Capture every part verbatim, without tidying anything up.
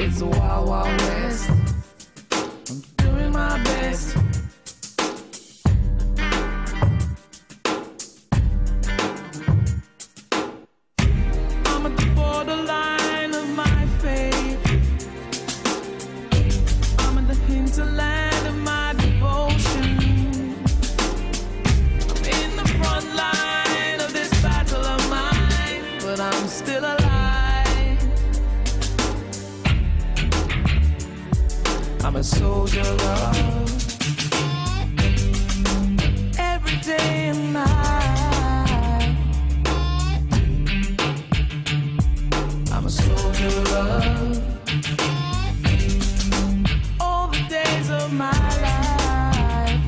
It's the wild, wild west. I'm doing my best. I'm at the borderline of my fate. I'm in the hinterland of my devotion. I'm in the front line of this battle of mine, but I'm still alive. I'm a soldier, love, every day and night. I'm a soldier, love, all the days of my life.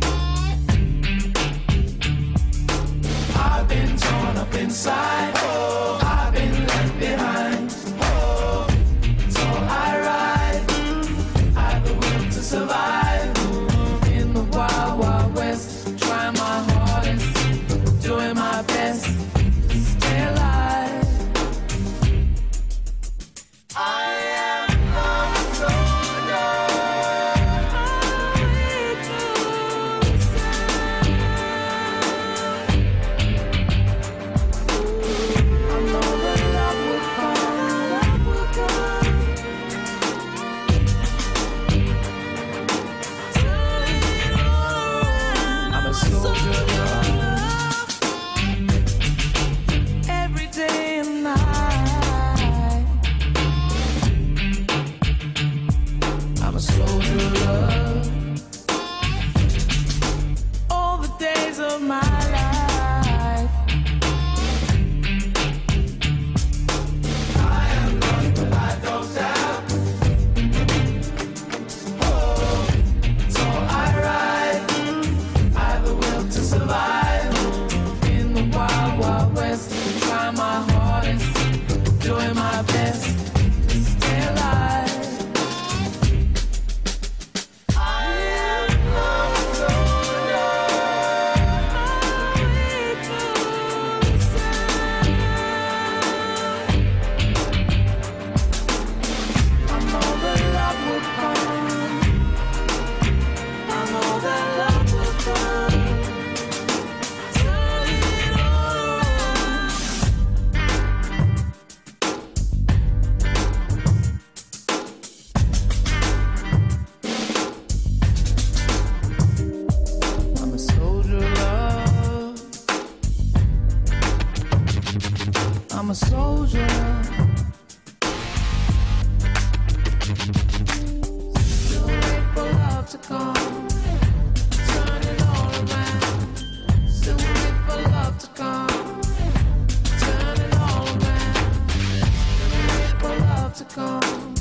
I've been torn up inside, oh, I've been left behind, oh, so I ride, I've the will to survive in the wild, wild west, trying my hardest, doing my best to stay alive. I am a soldier. I know that love will come, love will come. Turn it all around. I'm a soldier, love, every day and night. I'm a soldier, love, all the days of my life. I am running, but I don't doubt. Oh, so I ride, I have the will to survive in the wild, wild west, trying my hardest, doing my best to stay alive. I am a soldier. I know that love will come. I know that love will come. Turn it all around. I'm a soldier, love, I'm a soldier. Still wait for love to come. Turn it all around. Still wait for love to come. Turn it all around. Still wait for love to come.